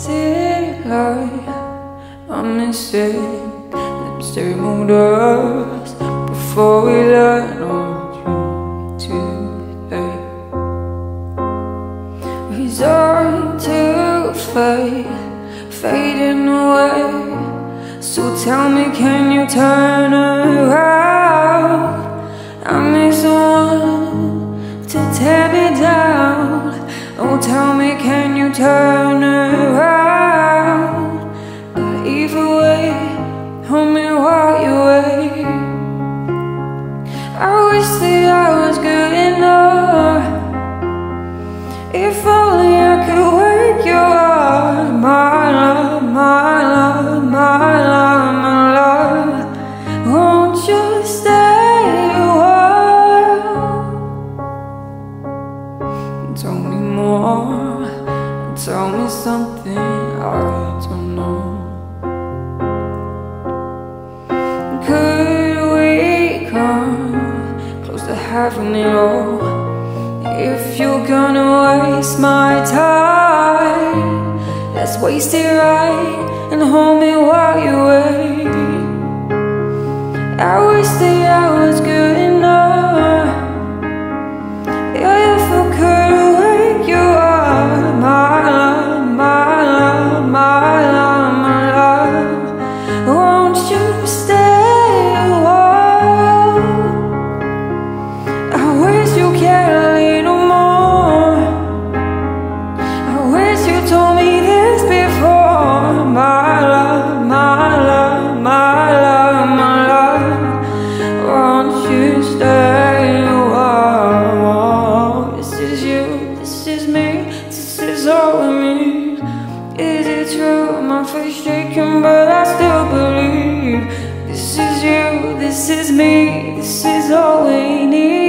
daylight, I'm missing them stable doors before we learn on too late. Resigned to fade, fading away. So tell me, can you turn around? I need someone to tear me down. Oh, tell me, can you turn around? But either way, hold me while you wait. I wish that I was good enough. If only I could wake you up. My love, my love, my love, my love. Won't you stay a while? Tell me more, tell me something I don't know. Could we come close to having it all? If you're gonna waste my time, let's waste it right and hold me while you wait. I wish that I was good enough. Yeah, if I could wake you up. My love, my love, my love, my love. Won't you stay a while? I wish you cared a little more. I wish you told me this before. My love, my love, my love, my love. Won't you stay a while? This is you, this is me, this is all we need. Is it true? My face shaking, but I still believe. This is you, this is me, this is all we need.